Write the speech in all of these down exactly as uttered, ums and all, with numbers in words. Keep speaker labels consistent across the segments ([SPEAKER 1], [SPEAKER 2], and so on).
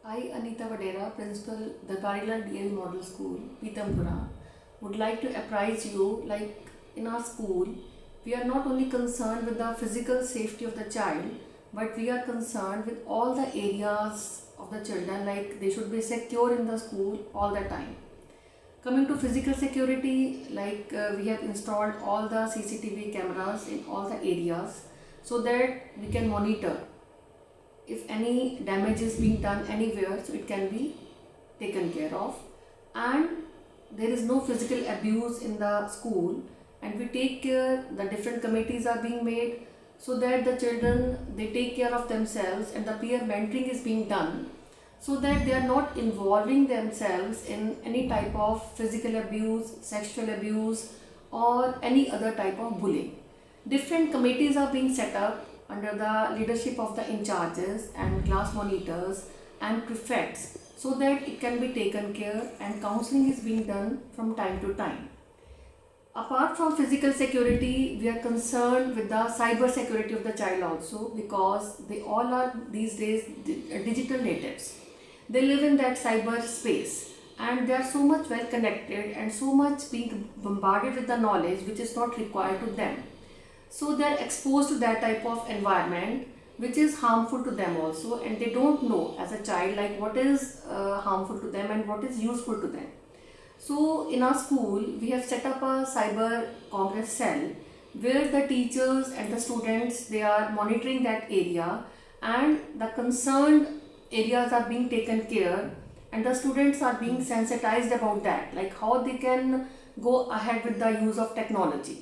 [SPEAKER 1] I, Anita Vadera, Principal, the Garila D L Model School, Pitampura, would like to apprise you, like in our school, we are not only concerned with the physical safety of the child, but we are concerned with all the areas of the children, like they should be secure in the school all the time. Coming to physical security, like uh, we have installed all the C C T V cameras in all the areas so that we can monitor if any damage is being done anywhere, so it can be taken care of. And there is no physical abuse in the school, and we take care, the different committees are being made so that the children, they take care of themselves, and the peer mentoring is being done so that they are not involving themselves in any type of physical abuse, sexual abuse or any other type of bullying. Different committees are being set up under the leadership of the in charges and class monitors and prefects so that it can be taken care, and counseling is being done from time to time. Apart from physical security, we are concerned with the cyber security of the child also, because they all are these days digital natives. They live in that cyber space and they are so much well connected and so much being bombarded with the knowledge which is not required to them. So they are exposed to that type of environment which is harmful to them also, and they don't know as a child like what is uh, harmful to them and what is useful to them. So in our school we have set up a cyber congress cell where the teachers and the students, they are monitoring that area, and the concerned areas are being taken care, and the students are being sensitized about that, like how they can go ahead with the use of technology.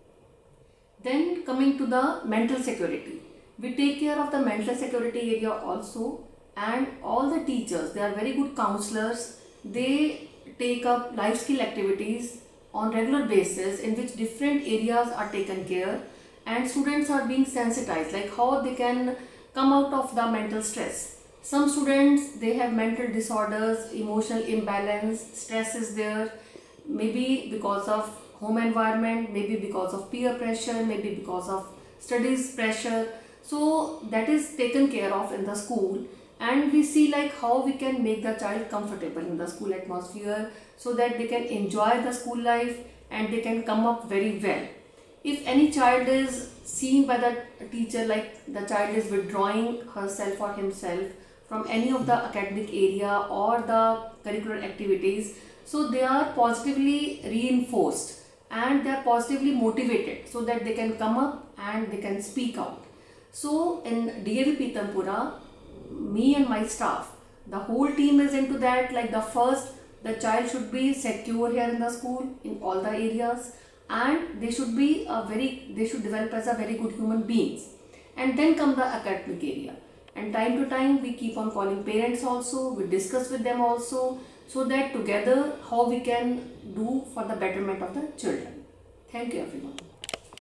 [SPEAKER 1] Then coming to the mental security, we take care of the mental security area also, and all the teachers, they are very good counselors. They take up life skill activities on regular basis in which different areas are taken care, and students are being sensitized like how they can come out of the mental stress. Some students, they have mental disorders, emotional imbalance, stress is there, maybe because of home environment, maybe because of peer pressure, maybe because of studies pressure. So that is taken care of in the school, and we see like how we can make the child comfortable in the school atmosphere so that they can enjoy the school life and they can come up very well. If any child is seen by the teacher like the child is withdrawing herself or himself from any of the academic area or the curricular activities, so they are positively reinforced and they are positively motivated so that they can come up and they can speak out. So in D A V P Pitampura, me and my staff, the whole team is into that. Like the first, the child should be secure here in the school in all the areas, and they should be a very, they should develop as a very good human beings. And then come the academic area. And time to time we keep on calling parents also, we discuss with them also, so that together how we can do for the betterment of the children. Thank you everyone.